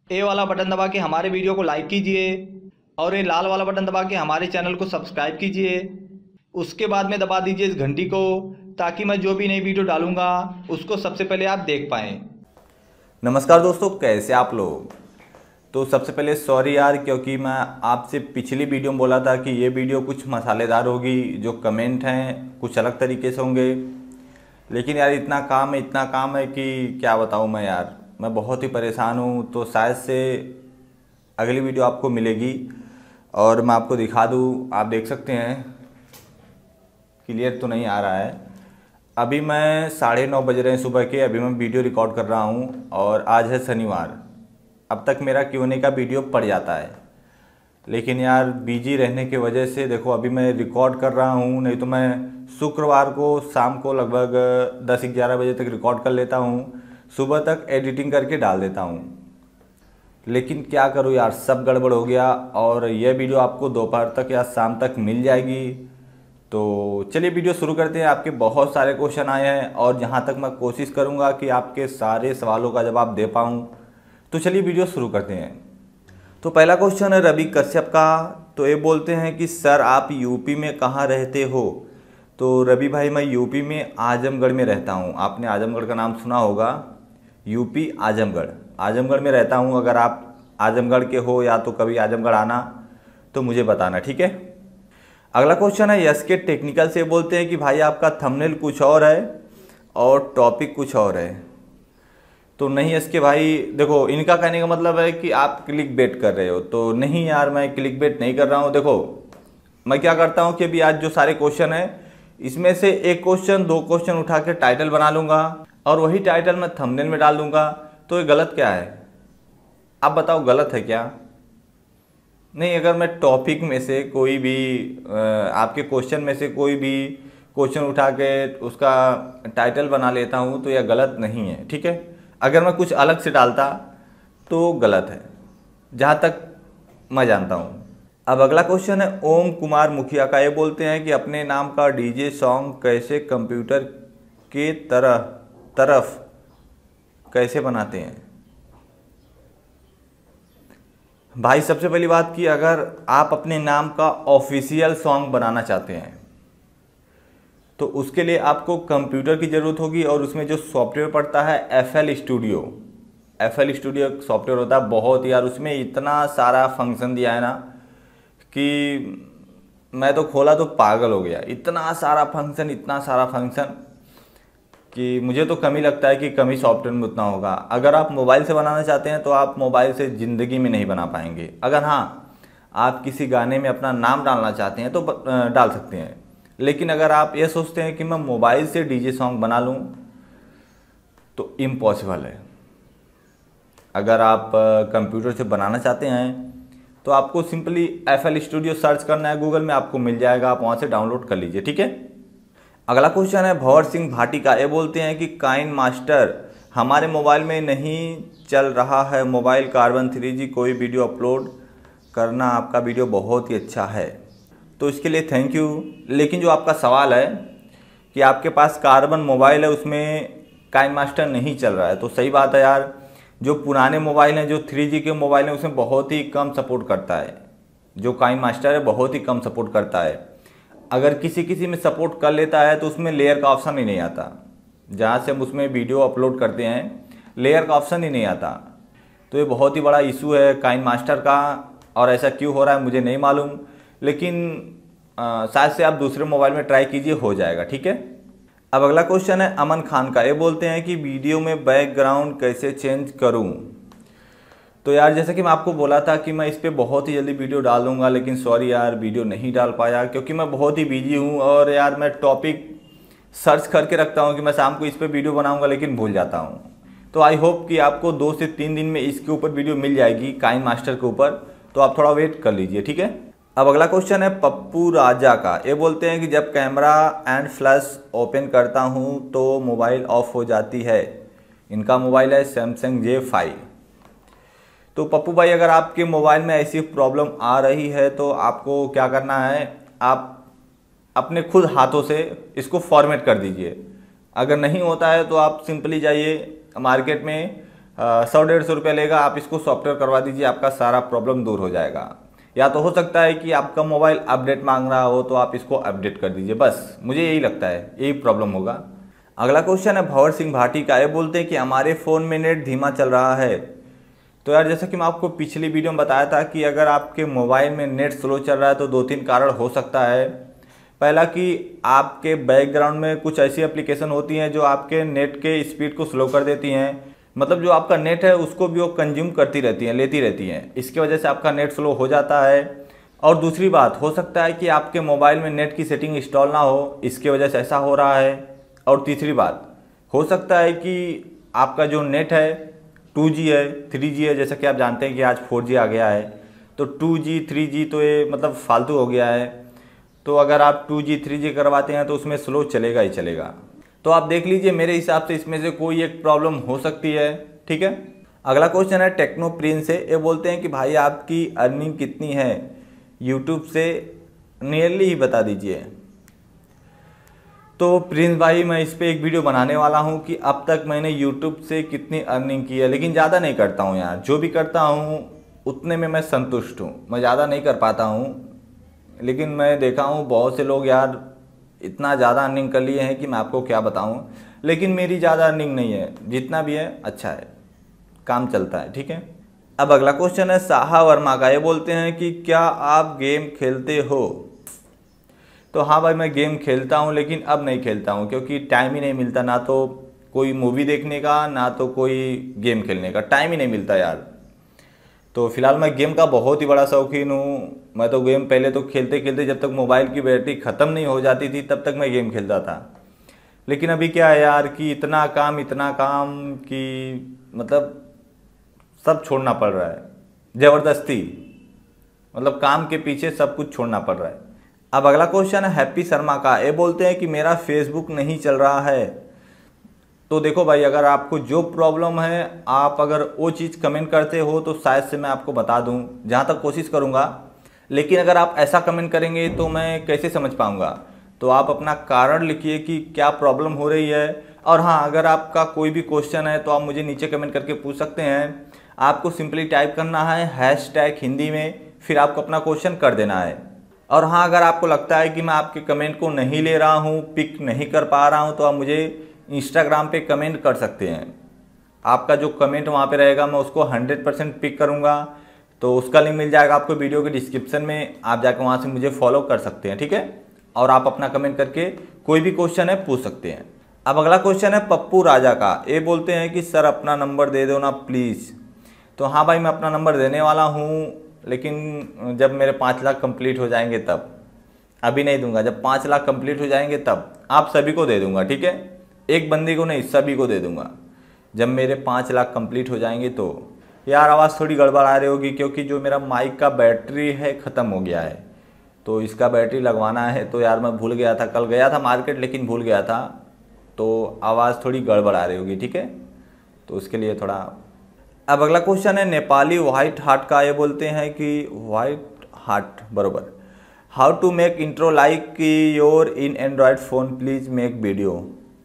ए वाला बटन दबा के हमारे वीडियो को लाइक कीजिए और ये लाल वाला बटन दबा के हमारे चैनल को सब्सक्राइब कीजिए। उसके बाद में दबा दीजिए इस घंटी को, ताकि मैं जो भी नई वीडियो डालूंगा उसको सबसे पहले आप देख पाएँ। नमस्कार दोस्तों, कैसे आप लोग। तो सबसे पहले सॉरी यार, क्योंकि मैं आपसे पिछली वीडियो में बोला था कि ये वीडियो कुछ मसालेदार होगी, जो कमेंट हैं कुछ अलग तरीके से होंगे। लेकिन यार इतना काम है कि क्या बताऊँ मैं यार, मैं बहुत ही परेशान हूँ। तो शायद से अगली वीडियो आपको मिलेगी और मैं आपको दिखा दूँ। आप देख सकते हैं, क्लियर तो नहीं आ रहा है। अभी मैं 9:30 बज रहे हैं सुबह के। अभी मैं वीडियो रिकॉर्ड कर रहा हूँ और आज है शनिवार। अब तक मेरा Q&A का वीडियो पड़ जाता है, लेकिन यार बिजी रहने की वजह से देखो अभी मैं रिकॉर्ड कर रहा हूँ। नहीं तो मैं शुक्रवार को शाम को लगभग 10-11 बजे तक रिकॉर्ड कर लेता हूँ, सुबह तक एडिटिंग करके डाल देता हूँ। लेकिन क्या करूँ यार, सब गड़बड़ हो गया और यह वीडियो आपको दोपहर तक या शाम तक मिल जाएगी। तो चलिए वीडियो शुरू करते हैं। आपके बहुत सारे क्वेश्चन आए हैं और जहाँ तक मैं कोशिश करूँगा कि आपके सारे सवालों का जवाब दे पाऊँ। तो चलिए वीडियो शुरू करते हैं। तो पहला क्वेश्चन है रवि कश्यप का। तो ये बोलते हैं कि सर आप यूपी में कहाँ रहते हो। तो रवि भाई मैं यूपी में आजमगढ़ में रहता हूँ। आपने आजमगढ़ का नाम सुना होगा, यूपी आजमगढ़ में रहता हूँ। अगर आप आजमगढ़ के हो या तो कभी आजमगढ़ आना तो मुझे बताना, ठीक है। अगला क्वेश्चन है यस के टेक्निकल से। बोलते हैं कि भाई आपका थंबनेल कुछ और है और टॉपिक कुछ और है। तो नहीं यस के भाई, देखो इनका कहने का मतलब है कि आप क्लिक बेट कर रहे हो। तो नहीं यार, मैं क्लिक बेट नहीं कर रहा हूँ। देखो मैं क्या करता हूँ कि अभी आज जो सारे क्वेश्चन है इसमें से एक क्वेश्चन 2 क्वेश्चन उठा के टाइटल बना लूँगा और वही टाइटल मैं थंबनेल में डाल दूँगा। तो ये गलत क्या है, आप बताओ गलत है क्या। नहीं, अगर मैं टॉपिक में से कोई भी आपके क्वेश्चन में से कोई भी क्वेश्चन उठा के उसका टाइटल बना लेता हूँ तो यह गलत नहीं है, ठीक है। अगर मैं कुछ अलग से डालता तो गलत है, जहाँ तक मैं जानता हूँ। अब अगला क्वेश्चन है ओम कुमार मुखिया का। ये बोलते हैं कि अपने नाम का डीजे सॉन्ग कैसे कंप्यूटर के तरफ कैसे बनाते हैं। भाई सबसे पहली बात कि अगर आप अपने नाम का ऑफिशियल सॉन्ग बनाना चाहते हैं तो उसके लिए आपको कंप्यूटर की ज़रूरत होगी और उसमें जो सॉफ्टवेयर पड़ता है FL स्टूडियो सॉफ्टवेयर होता है। बहुत यार उसमें इतना सारा फंक्शन दिया है ना कि मैं तो खोला तो पागल हो गया। इतना सारा फंक्शन कि मुझे तो कम ही लगता है कि कम ही सॉफ्टवेयर में उतना होगा। अगर आप मोबाइल से बनाना चाहते हैं तो आप मोबाइल से ज़िंदगी में नहीं बना पाएंगे। अगर हाँ आप किसी गाने में अपना नाम डालना चाहते हैं तो डाल सकते हैं। लेकिन अगर आप ये सोचते हैं कि मैं मोबाइल से डीजे सॉन्ग बना लूँ तो इम्पॉसिबल है। अगर आप कंप्यूटर से बनाना चाहते हैं तो आपको सिंपली FL स्टूडियो सर्च करना है गूगल में, आपको मिल जाएगा, आप वहाँ से डाउनलोड कर लीजिए, ठीक है। अगला क्वेश्चन है भंवर सिंह भाटी का। ये बोलते हैं कि काइन मास्टर हमारे मोबाइल में नहीं चल रहा है, मोबाइल कार्बन 3G कोई वीडियो अपलोड करना, आपका वीडियो बहुत ही अच्छा है। तो इसके लिए थैंक यू। लेकिन जो आपका सवाल है कि आपके पास कार्बन मोबाइल है उसमें काइन मास्टर नहीं चल रहा है, तो सही बात है यार। जो पुराने मोबाइल हैं, जो 3G के मोबाइल हैं, उसमें बहुत ही कम सपोर्ट करता है। जो काइन मास्टर है बहुत ही कम सपोर्ट करता है। अगर किसी में सपोर्ट कर लेता है तो उसमें लेयर का ऑप्शन ही नहीं आता। जहाँ से हम उसमें वीडियो अपलोड करते हैं लेयर का ऑप्शन ही नहीं आता। तो ये बहुत ही बड़ा इशू है काइन मास्टर का, और ऐसा क्यों हो रहा है मुझे नहीं मालूम। लेकिन शायद से आप दूसरे मोबाइल में ट्राई कीजिए, हो जाएगा, ठीक है। अब अगला क्वेश्चन है अमन खान का। ये बोलते हैं कि वीडियो में बैकग्राउंड कैसे चेंज करूं। तो यार जैसे कि मैं आपको बोला था कि मैं इस पर बहुत ही जल्दी वीडियो डाल दूंगा, लेकिन सॉरी यार वीडियो नहीं डाल पाया क्योंकि मैं बहुत ही बिजी हूं। और यार मैं टॉपिक सर्च करके रखता हूं कि मैं शाम को इस पर वीडियो बनाऊंगा, लेकिन भूल जाता हूं। तो आई होप कि आपको 2 से 3 दिन में इसके ऊपर वीडियो मिल जाएगी, काइन मास्टर के ऊपर। तो आप थोड़ा वेट कर लीजिए, ठीक है। अब अगला क्वेश्चन है पप्पू राजा का। ये बोलते हैं कि जब कैमरा एंड फ्लैश ओपन करता हूं तो मोबाइल ऑफ हो जाती है। इनका मोबाइल है सैमसंग J5। तो पप्पू भाई अगर आपके मोबाइल में ऐसी प्रॉब्लम आ रही है तो आपको क्या करना है, आप अपने खुद हाथों से इसको फॉर्मेट कर दीजिए। अगर नहीं होता है तो आप सिंपली जाइए मार्केट में 100-150 लेगा, आप इसको सॉफ्टवेयर करवा दीजिए, आपका सारा प्रॉब्लम दूर हो जाएगा। या तो हो सकता है कि आपका मोबाइल अपडेट मांग रहा हो तो आप इसको अपडेट कर दीजिए, बस मुझे यही लगता है, यही प्रॉब्लम होगा। अगला क्वेश्चन है भंवर सिंह भाटी का। ये बोलते हैं कि हमारे फ़ोन में नेट धीमा चल रहा है। तो यार जैसा कि मैं आपको पिछली वीडियो में बताया था कि अगर आपके मोबाइल में नेट स्लो चल रहा है तो 2-3 कारण हो सकता है। पहला कि आपके बैकग्राउंड में कुछ ऐसी एप्लीकेशन होती हैं जो आपके नेट के स्पीड को स्लो कर देती हैं, मतलब जो आपका नेट है उसको भी वो कंज्यूम करती रहती हैं, लेती रहती हैं, इसकी वजह से आपका नेट स्लो हो जाता है। और दूसरी बात, हो सकता है कि आपके मोबाइल में नेट की सेटिंग इंस्टॉल ना हो, इसकी वजह से ऐसा हो रहा है। और तीसरी बात, हो सकता है कि आपका जो नेट है 2G है 3G है, जैसा कि आप जानते हैं कि आज 4G आ गया है, तो 2G 3G तो ये मतलब फालतू हो गया है। तो अगर आप 2G 3G करवाते हैं तो उसमें स्लो चलेगा ही चलेगा। तो आप देख लीजिए, मेरे हिसाब से इसमें से कोई एक प्रॉब्लम हो सकती है, ठीक है। अगला क्वेश्चन है टेक्नो प्रिंस से। ये बोलते हैं कि भाई आपकी अर्निंग कितनी है यूट्यूब से, नियरली ही बता दीजिए। तो प्रिंस भाई मैं इस पर एक वीडियो बनाने वाला हूं कि अब तक मैंने यूट्यूब से कितनी अर्निंग की है, लेकिन ज़्यादा नहीं करता हूं यार, जो भी करता हूं उतने में मैं संतुष्ट हूं, मैं ज़्यादा नहीं कर पाता हूं। लेकिन मैं देखा हूं बहुत से लोग यार इतना ज़्यादा अर्निंग कर लिए हैं कि मैं आपको क्या बताऊं, लेकिन मेरी ज़्यादा अर्निंग नहीं है, जितना भी है अच्छा है, काम चलता है, ठीक है। अब अगला क्वेश्चन है साहा वर्मा का। ये बोलते हैं कि क्या आप गेम खेलते हो। तो हाँ भाई मैं गेम खेलता हूँ, लेकिन अब नहीं खेलता हूँ क्योंकि टाइम ही नहीं मिलता, ना तो कोई मूवी देखने का ना तो कोई गेम खेलने का, टाइम ही नहीं मिलता यार। तो फिलहाल मैं गेम का बहुत ही बड़ा शौकीन हूँ। मैं तो गेम पहले तो खेलते खेलते जब तक मोबाइल की बैटरी ख़त्म नहीं हो जाती थी तब तक मैं गेम खेलता था। लेकिन अभी क्या है यार कि इतना काम कि मतलब सब छोड़ना पड़ रहा है ज़बरदस्ती, मतलब काम के पीछे सब कुछ छोड़ना पड़ रहा है। अब अगला क्वेश्चन है हैप्पी शर्मा का। ये बोलते हैं कि मेरा फेसबुक नहीं चल रहा है। तो देखो भाई, अगर आपको जो प्रॉब्लम है आप अगर वो चीज़ कमेंट करते हो तो शायद से मैं आपको बता दूं, जहाँ तक कोशिश करूँगा। लेकिन अगर आप ऐसा कमेंट करेंगे तो मैं कैसे समझ पाऊँगा। तो आप अपना कारण लिखिए कि क्या प्रॉब्लम हो रही है। और हाँ, अगर आपका कोई भी क्वेश्चन है तो आप मुझे नीचे कमेंट करके पूछ सकते हैं। आपको सिंपली टाइप करना है हैशटैग हिंदी में, फिर आपको अपना क्वेश्चन कर देना है। और हाँ, अगर आपको लगता है कि मैं आपके कमेंट को नहीं ले रहा हूँ, पिक नहीं कर पा रहा हूँ, तो आप मुझे इंस्टाग्राम पे कमेंट कर सकते हैं। आपका जो कमेंट वहाँ पे रहेगा मैं उसको 100% पिक करूँगा। तो उसका लिंक मिल जाएगा आपको वीडियो के डिस्क्रिप्शन में, आप जाकर वहाँ से मुझे फॉलो कर सकते हैं, ठीक है। और आप अपना कमेंट करके कोई भी क्वेश्चन है पूछ सकते हैं। अब अगला क्वेश्चन है पप्पू राजा का। ये बोलते हैं कि सर अपना नंबर दे दो ना प्लीज़। तो हाँ भाई, मैं अपना नंबर देने वाला हूँ, लेकिन जब मेरे 5 लाख कंप्लीट हो जाएंगे तब, अभी नहीं दूंगा। जब 5 लाख कंप्लीट हो जाएंगे तब आप सभी को दे दूंगा, ठीक है। एक बंदी को नहीं, सभी को दे दूंगा जब मेरे 5 लाख कंप्लीट हो जाएंगे। तो यार आवाज़ थोड़ी गड़बड़ आ रही होगी क्योंकि जो मेरा माइक का बैटरी है ख़त्म हो गया है, तो इसका बैटरी लगवाना है। तो यार मैं भूल गया था, कल गया था मार्केट लेकिन भूल गया था, तो आवाज़ थोड़ी गड़बड़ आ रही होगी, ठीक है। तो उसके लिए थोड़ा। अब अगला क्वेश्चन है नेपाली व्हाइट हार्ट का। ये बोलते हैं कि व्हाइट हार्ट बरोबर, how to make intro like your in Android phone please make video.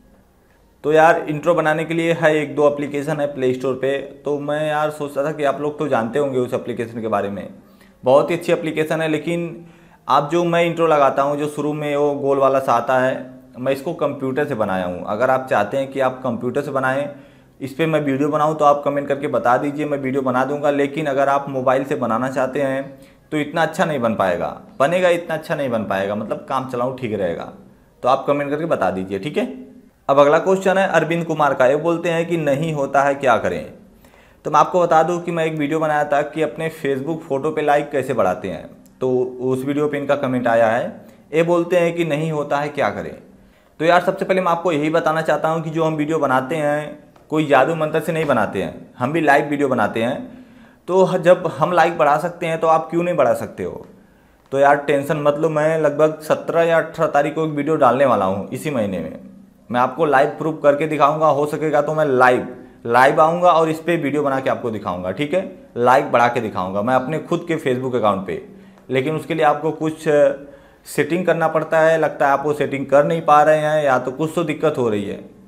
तो यार इंट्रो बनाने के लिए है 1-2 एप्लीकेशन है प्ले स्टोर पे। तो मैं यार सोचता था कि आप लोग तो जानते होंगे उस एप्लीकेशन के बारे में, बहुत ही अच्छी एप्लीकेशन है। लेकिन आप जो मैं इंट्रो लगाता हूँ, जो शुरू में वो गोल वाला सा आता है, मैं इसको कंप्यूटर से बनाया हूँ। अगर आप चाहते हैं कि आप कंप्यूटर से बनाएं, इस पर मैं वीडियो बनाऊं, तो आप कमेंट करके बता दीजिए, मैं वीडियो बना दूंगा। लेकिन अगर आप मोबाइल से बनाना चाहते हैं तो इतना अच्छा नहीं बन पाएगा, बनेगा इतना अच्छा नहीं बन पाएगा, मतलब काम चलाऊं ठीक रहेगा। तो आप कमेंट करके बता दीजिए, ठीक है। अब अगला क्वेश्चन है अरविंद कुमार का। ये बोलते हैं कि नहीं होता है क्या करें। तो मैं आपको बता दूं कि मैं एक वीडियो बनाया था कि अपने फेसबुक फ़ोटो पे लाइक कैसे बढ़ाते हैं, तो उस वीडियो पे इनका कमेंट आया है। ये बोलते हैं कि नहीं होता है क्या करें। तो यार सबसे पहले मैं आपको यही बताना चाहता हूँ कि जो हम वीडियो बनाते हैं कोई जादू मंत्र से नहीं बनाते हैं, हम भी लाइव वीडियो बनाते हैं। तो जब हम लाइक बढ़ा सकते हैं तो आप क्यों नहीं बढ़ा सकते हो। तो यार टेंशन मत लो, मैं लगभग 17 या 18 तारीख को एक वीडियो डालने वाला हूँ इसी महीने में। मैं आपको लाइव प्रूफ करके दिखाऊंगा, हो सकेगा तो मैं लाइव आऊँगा और इस पर वीडियो बना के आपको दिखाऊंगा, ठीक है। लाइक बढ़ा के दिखाऊंगा मैं अपने खुद के फेसबुक अकाउंट पे। लेकिन उसके लिए आपको कुछ सेटिंग करना पड़ता है, लगता है आप वो सेटिंग कर नहीं पा रहे हैं या तो कुछ तो दिक्कत हो रही है।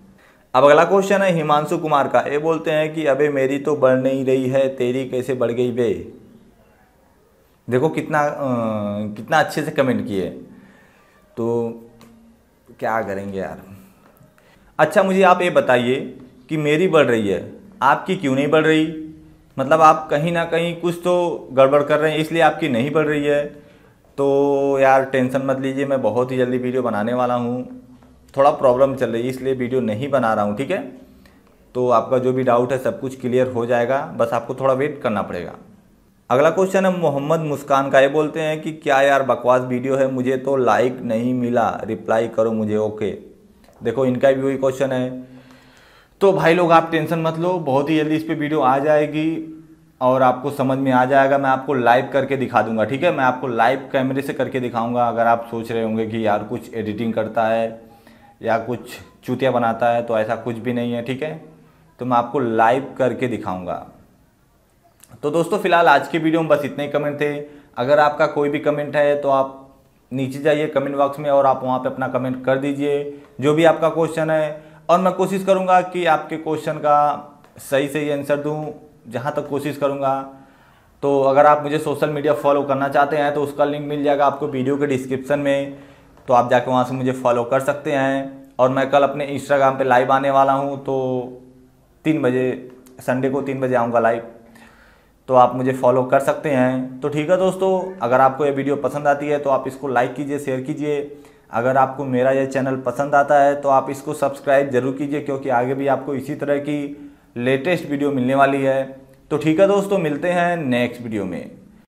अब अगला क्वेश्चन है हिमांशु कुमार का। ये बोलते हैं कि अबे मेरी तो बढ़ नहीं रही है, तेरी कैसे बढ़ गई बे। देखो कितना अच्छे से कमेंट किए, तो क्या करेंगे यार। अच्छा मुझे आप ये बताइए कि मेरी बढ़ रही है, आपकी क्यों नहीं बढ़ रही। मतलब आप कहीं ना कहीं कुछ तो गड़बड़ कर रहे हैं, इसलिए आपकी नहीं बढ़ रही है। तो यार टेंशन मत लीजिए, मैं बहुत ही जल्दी वीडियो बनाने वाला हूँ। थोड़ा प्रॉब्लम चल रही है इसलिए वीडियो नहीं बना रहा हूँ, ठीक है। तो आपका जो भी डाउट है सब कुछ क्लियर हो जाएगा, बस आपको थोड़ा वेट करना पड़ेगा। अगला क्वेश्चन है मोहम्मद मुस्कान का। ये बोलते हैं कि क्या यार बकवास वीडियो है, मुझे तो लाइक नहीं मिला, रिप्लाई करो मुझे। ओके, देखो इनका भी वही क्वेश्चन है। तो भाई लोग आप टेंशन मत लो, बहुत ही जल्दी इस पर वीडियो आ जाएगी और आपको समझ में आ जाएगा। मैं आपको लाइव करके दिखा दूंगा, ठीक है। मैं आपको लाइव कैमरे से करके दिखाऊंगा। अगर आप सोच रहे होंगे कि यार कुछ एडिटिंग करता है या कुछ चूतिया बनाता है, तो ऐसा कुछ भी नहीं है, ठीक है। तो मैं आपको लाइव करके दिखाऊंगा। तो दोस्तों फिलहाल आज के वीडियो में बस इतने ही कमेंट थे। अगर आपका कोई भी कमेंट है तो आप नीचे जाइए कमेंट बॉक्स में और आप वहाँ पे अपना कमेंट कर दीजिए, जो भी आपका क्वेश्चन है। और मैं कोशिश करूँगा कि आपके क्वेश्चन का सही आंसर दूँ, जहाँ तक कोशिश करूँगा। तो अगर आप मुझे सोशल मीडिया फॉलो करना चाहते हैं तो उसका लिंक मिल जाएगा आपको वीडियो के डिस्क्रिप्शन में, तो आप जाके वहाँ से मुझे फॉलो कर सकते हैं। और मैं कल अपने इंस्टाग्राम पे लाइव आने वाला हूँ, तो 3 बजे संडे को 3 बजे आऊँगा लाइव, तो आप मुझे फॉलो कर सकते हैं। तो ठीक है दोस्तों, अगर आपको ये वीडियो पसंद आती है तो आप इसको लाइक कीजिए, शेयर कीजिए। अगर आपको मेरा ये चैनल पसंद आता है तो आप इसको सब्सक्राइब जरूर कीजिए, क्योंकि आगे भी आपको इसी तरह की लेटेस्ट वीडियो मिलने वाली है। तो ठीक है दोस्तों, मिलते हैं नेक्स्ट वीडियो में।